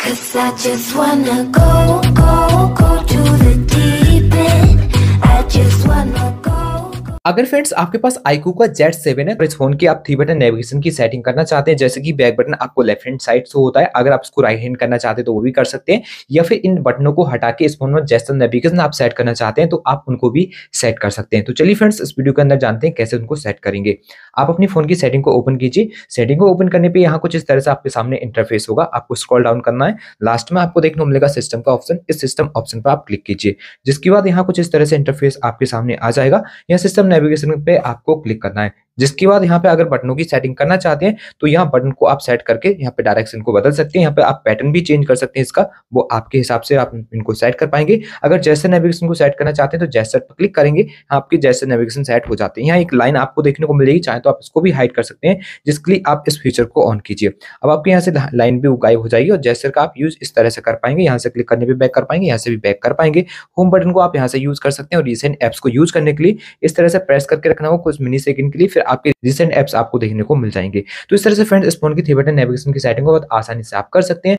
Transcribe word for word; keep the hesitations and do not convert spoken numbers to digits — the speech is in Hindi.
'Cause I just wanna go, go, go to the deep end. I just wanna go. अगर फ्रेंड्स आपके पास iQOO का जेड सेवन है तो इस फोन की आप थ्री बटन नेविगेशन की सेटिंग करना चाहते हैं, जैसे कि बैक बटन आपको लेफ्ट हैंड साइड से होता है, अगर आप इसको राइट हैंड करना चाहते हैं तो वो भी कर सकते हैं, या फिर इन बटनों को हटा के इस फोन में जैसा नेविगेशन आप सेट करना चाहते हैं तो आप उनको भी सेट कर सकते हैं। तो चलिए फ्रेंड्स इस वीडियो के अंदर जानते हैं कैसे उनको सेट करेंगे। आप अपनी फोन की सेटिंग को ओपन कीजिए। सेटिंग को ओपन करने पर यहाँ कुछ इस तरह से आपके सामने इंटरफेस होगा, आपको स्क्रॉल डाउन करना है, लास्ट में आपको देखने को मिलेगा सिस्टम का ऑप्शन, इस सिस्टम ऑप्शन पर आप क्लिक कीजिए। जिसके बाद यहाँ कुछ इस तरह से इंटरफेस आपके सामने आ जाएगा, यहाँ सिस्टम नेविगेशन पे आपको क्लिक करना है। जिसके बाद यहाँ पे अगर बटनों की सेटिंग करना चाहते हैं तो यहाँ बटन को आप सेट करके यहाँ पे डायरेक्शन को बदल सकते हैं, यहाँ पे आप पैटर्न भी चेंज कर सकते हैं इसका, वो आपके हिसाब से आप इनको सेट कर पाएंगे। अगर जैसे नेविगेशन को सेट करना चाहते हैं तो जैसे पर क्लिक करेंगे, आपके जैसे नेविगेशन सेट हो जाते हैं। यहाँ एक लाइन आपको देखने को मिलेगी, चाहे तो आप इसको भी हाइड कर सकते हैं, जिसके लिए आप इस फीचर को ऑन कीजिए। अब आपके यहाँ से लाइन भी गायब हो जाएगी और जैसे का आप यूज इस तरह से कर पाएंगे, यहाँ से क्लिक करने पे बैक कर पाएंगे, यहाँ से भी बैक कर पाएंगे। होम बटन को आप यहाँ से यूज कर सकते हैं और रिसेंट एप्स को यूज करने के लिए इस तरह से प्रेस करके रखना हो कुछ मिनी सेकंड के लिए, फिर आपके रिसेंट एप्स आपको देखने को मिल जाएंगे। तो इस तरह से फ्रेंड्स इस फोन की थ्री बटन नेविगेशन की सेटिंग को बहुत आसानी से आप कर सकते हैं।